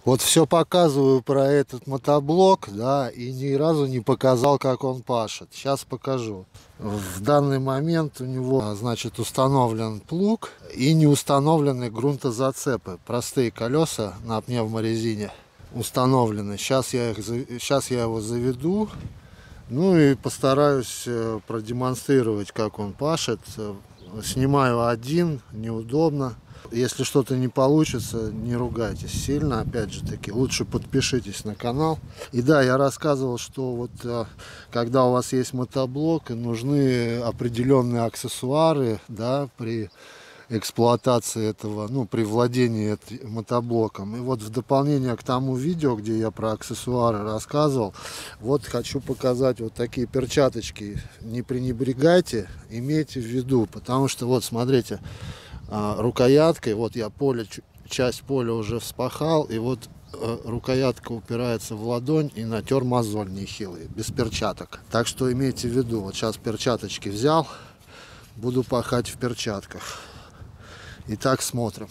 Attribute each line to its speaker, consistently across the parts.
Speaker 1: Вот все показываю про этот мотоблок, да, и ни разу не показал, как он пашет. Сейчас покажу. В данный момент у него, значит, установлен плуг и не установлены грунтозацепы. Простые колеса на пневморезине установлены. Сейчас я его заведу, ну и постараюсь продемонстрировать, как он пашет. Снимаю один, неудобно. Если что-то не получится, не ругайтесь сильно, опять же таки, лучше подпишитесь на канал. И да, я рассказывал, что вот когда у вас есть мотоблок, нужны определенные аксессуары, да, при эксплуатации этого, ну, при владении мотоблоком. И вот в дополнение к тому видео, где я про аксессуары рассказывал, вот хочу показать вот такие перчаточки. Не пренебрегайте, имейте в виду, потому что вот смотрите, рукояткой, вот я часть поля уже вспахал, и вот рукоятка упирается в ладонь и натер мозоль нехилый, без перчаток. Так что имейте в виду, вот сейчас перчаточки взял, буду пахать в перчатках. Итак, смотрим.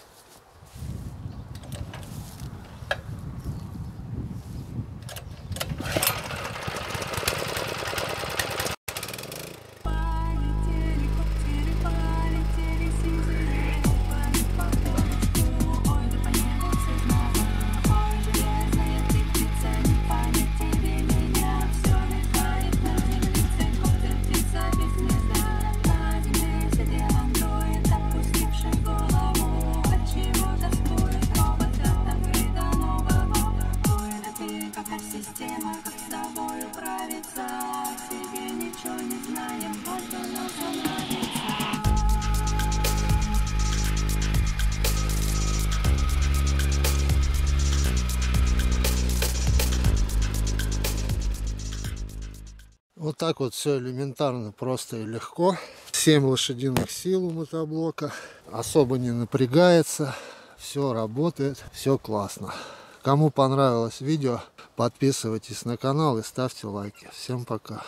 Speaker 1: Вот так вот все элементарно, просто и легко. 7 лошадиных сил у мотоблока. Особо не напрягается. Все работает, все классно. Кому понравилось видео, подписывайтесь на канал и ставьте лайки. Всем пока.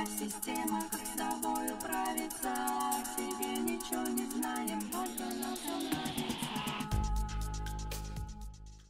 Speaker 2: Система, как с тобой управиться, тебе ничего не знаем, только нас.